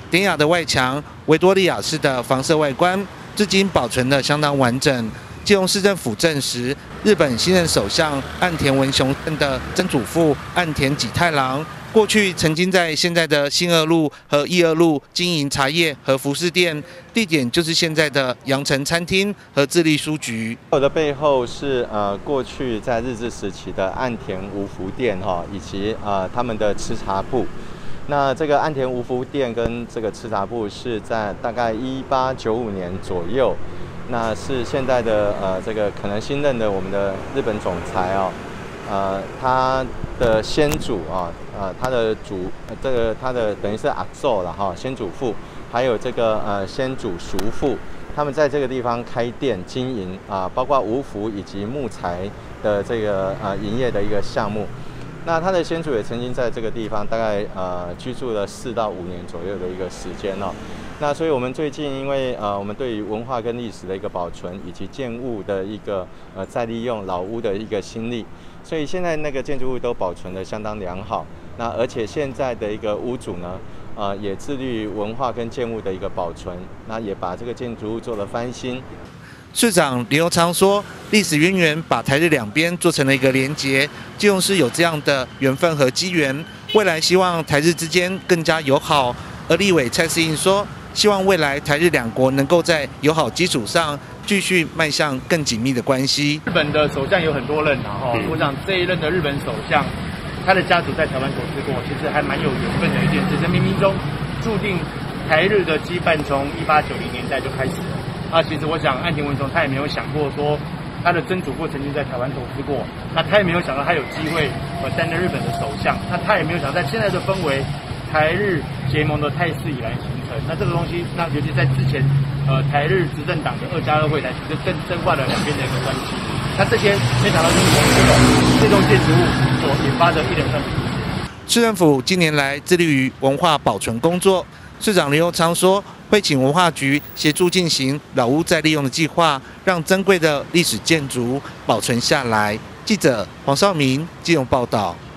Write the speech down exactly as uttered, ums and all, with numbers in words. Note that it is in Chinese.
典雅的外墙，维多利亚式的房舍外观，至今保存得相当完整。基隆市政府证实，日本新任首相岸田文雄的曾祖父岸田几太郎，过去曾经在现在的新二路和一二路经营茶叶和服饰店，地点就是现在的羊城餐厅和自立书局。 我的背后是呃过去在日治时期的岸田五福店哈，以及呃他们的吃茶铺。那这个岸田五福店跟这个吃茶铺是在大概一八九五年左右。那是现在的呃，这个可能新任的我们的日本总裁哦，呃，他的先祖啊，呃，他的祖，这个他的等于是阿祖了哈，先祖父，还有这个呃先祖叔父，他们在这个地方开店经营啊，包括五福以及木材的这个呃营业的一个项目。那他的先祖也曾经在这个地方大概呃居住了四到五年左右的一个时间哦。那所以我们最近因为呃我们对于文化跟历史的一个保存，以及建物的一个呃再利用老屋的一个心力，所以现在那个建筑物都保存得相当良好。那而且现在的一个屋主呢，呃也致力于文化跟建物的一个保存，那也把这个建筑物做了翻新。 市长林右昌说，历史渊源把台日两边做成了一个连结，基隆市有这样的缘分和机缘，未来希望台日之间更加友好。而立委蔡适应说，希望未来台日两国能够在友好基础上继续迈向更紧密的关系。 日本的首相有很多任啊，哈，我想这一任的日本首相，他的家族在台湾投资过，其实还蛮有缘分的一件事。这冥冥中注定台日的羁绊从一八九零年代就开始了。啊，其实我想岸田文雄他也没有想过说，他的曾祖父曾经在台湾投资过，那他也没有想到他有机会呃担任日本的首相，那他也没有想到在现在的氛围，台日结盟的态势已然形成。那这个东西，那尤其在之前，呃，台日执政党的二加二会谈，其实更深化了两边的一个关系。那这些没想到就是从这种这栋建筑物所引发的一连串。 市政府近年来致力于文化保存工作，市长林右昌说，会请文化局协助进行老屋再利用的计划，让珍贵的历史建筑保存下来。记者黄绍明基隆报道。